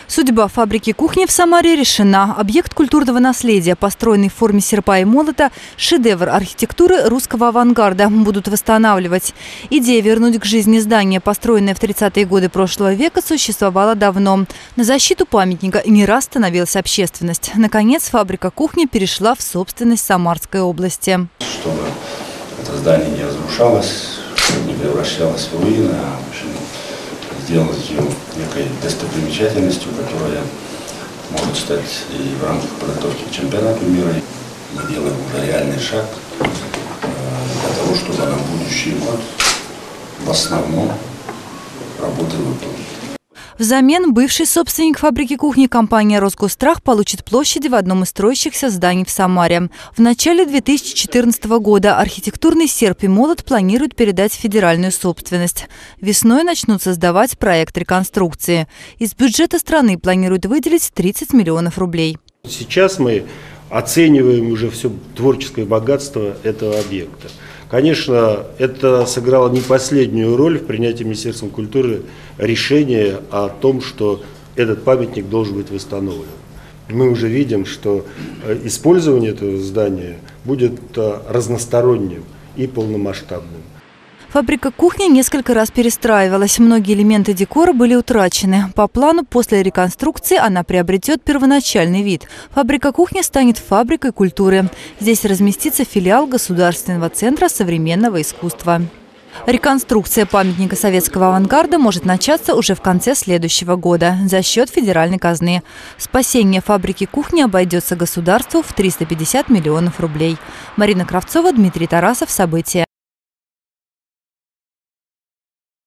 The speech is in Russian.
Судьба фабрики кухни в Самаре решена. Объект культурного наследия, построенный в форме серпа и молота, шедевр архитектуры русского авангарда, будут восстанавливать. Идея вернуть к жизни здание, построенное в 30-е годы прошлого века, существовала давно. На защиту памятника не раз становилась общественность. Наконец, фабрика кухни перешла в собственность Самарской области. Чтобы это здание не разрушалось, не превращалось в руины, а в общем, сделать ее некой достопримечательностью, которая может стать и в рамках подготовки к чемпионату мира. Мы делаем уже реальный шаг для того, чтобы на будущий год в основном работы выполнить. Взамен бывший собственник фабрики кухни компания «Росгосстрах» получит площади в одном из строящихся зданий в Самаре. В начале 2014 года архитектурный серп и молот планируют передать в федеральную собственность. Весной начнут создавать проект реконструкции. Из бюджета страны планируют выделить 30 миллионов рублей. Сейчас мы оцениваем уже все творческое богатство этого объекта. Конечно, это сыграло не последнюю роль в принятии Министерством культуры решения о том, что этот памятник должен быть восстановлен. Мы уже видим, что использование этого здания будет разносторонним и полномасштабным. Фабрика кухни несколько раз перестраивалась. Многие элементы декора были утрачены. По плану, после реконструкции она приобретет первоначальный вид. Фабрика кухни станет фабрикой культуры. Здесь разместится филиал Государственного центра современного искусства. Реконструкция памятника советского авангарда может начаться уже в конце следующего года за счет федеральной казны. Спасение фабрики кухни обойдется государству в 350 миллионов рублей. Марина Кравцова, Дмитрий Тарасов. События.